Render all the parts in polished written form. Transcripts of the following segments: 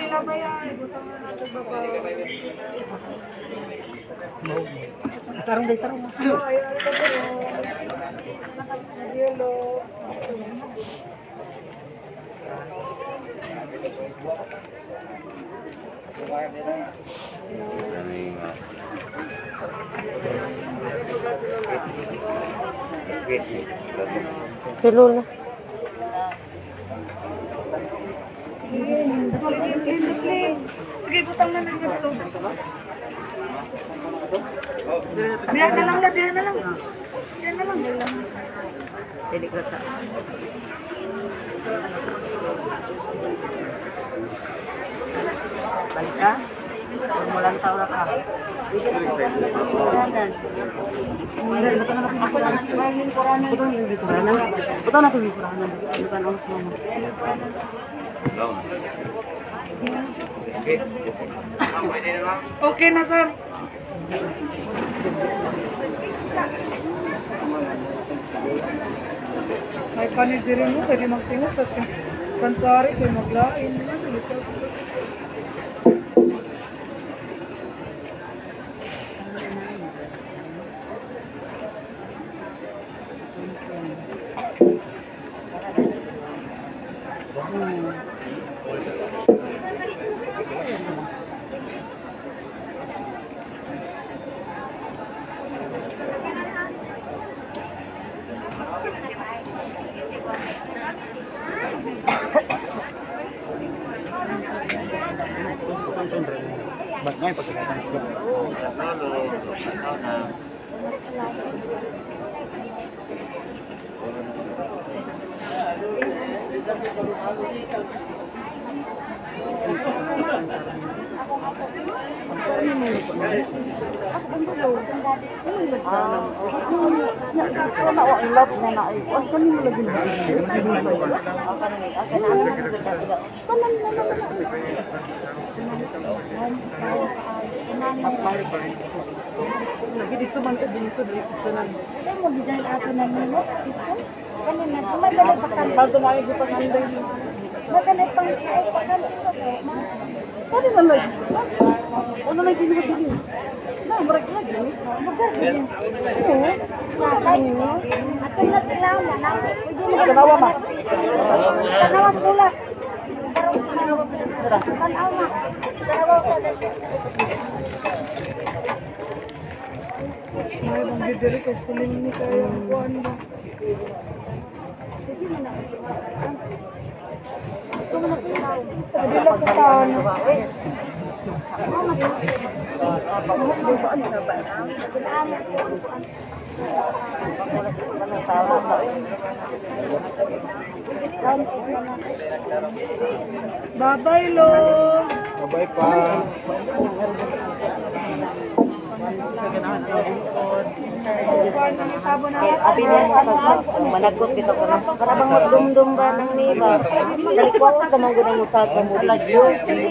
Tarong day tarong. Silul na. Sige, butang na lang ito. Biar na lang na, biar na lang. Biar na lang. Jadi kata. Balik ka? Mulan tahu lah kah? Betul nak pergi Quranan, bukan orang semua. Oke, Nasar. May panig din mo, pwede magtingog sa kantari, pwede maglain. Ngayon pagkakataon ko. Lagi dito man dito sana. Ano mo design ato na nimo? Kanina may balik pa kan. Bago may gusto nanday. Magkano pang ay pa kan. Ano man lagi? Ano lagi dito dito? Na, marag lagi. Magkano? Nakay mo. Ato na sila na. Kanawa ma. Kanawa sila. Kanawa ma. Kanawa ko. May bang diri ka suling ni kaya kuan ba. Dila sa taon. Bye-bye, lo. Bye pa. Abi niya sa managot bitaw ko na. Para bang magdumdum ba ng niba. Dalikuan ka man gud ang usad ka mo dito.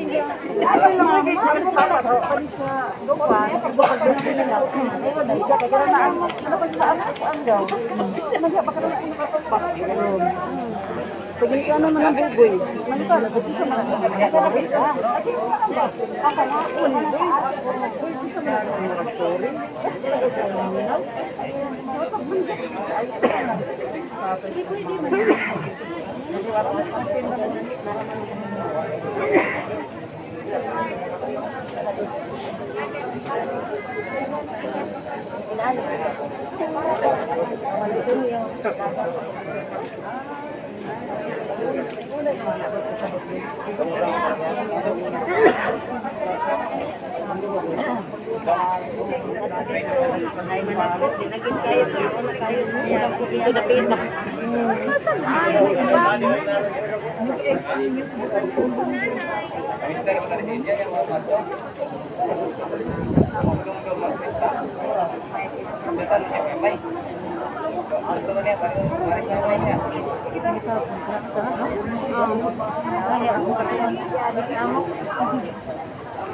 Pagin ka naman ang buboy. Manipala, pagin ka naman ang buboy. Aka na. Sorry.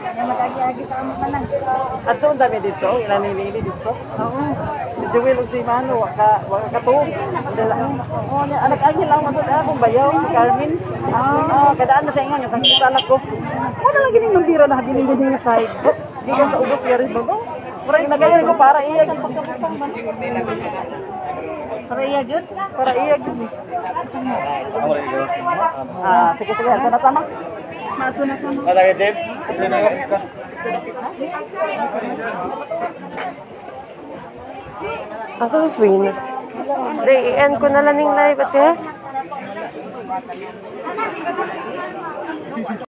Yan mag-agi-agi sa amo ka lang. At doon dami dito, ilanilili dito. Oo. Si Joel o si Mano, waka katuog. Oo, anak-agi lang masod akong bayaw, Carmen. Kadaan na sa inyo, yung kakita anak ko. Wala lang gining ng bira na habilin din yung side. Di ka sa ubos nga rin ba? Pero inagayon ko para iyag. Para iya gyud. Para iyag. Sige, sige. Ito na tama. Ada ka, Jeff? Ito na yun. Asa sa swing? I-end ko na lang yung live, ate.